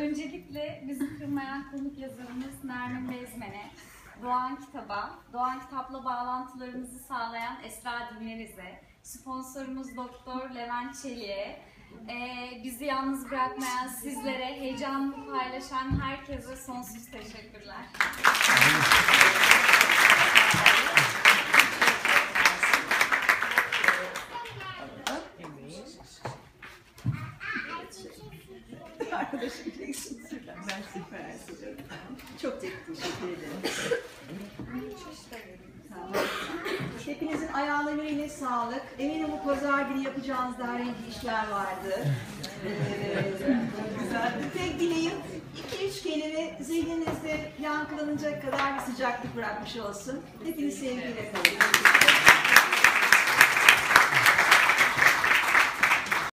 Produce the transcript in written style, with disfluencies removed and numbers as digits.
Öncelikle bizi kırmayan konuk yazarımız Nermin Bezmen'e, Doğan Kitap'a, Doğan Kitap'la bağlantılarımızı sağlayan Esra Dinleriz'e, sponsorumuz Doktor Levent Çelik'e, bizi yalnız bırakmayan sizlere, heyecanını paylaşan herkese sonsuz teşekkürler. Arkadaşım ben çok teşekkür ederim. Hepinizin ayağına yüreğine sağlık. Eminim bu pazar günü yapacağınız daha renkli işler vardı. Güzel. Tek dileğim 2-3 kelime zihninizde yankılanacak kadar bir sıcaklık bırakmış olsun. Hepiniz sevgiyle kalın.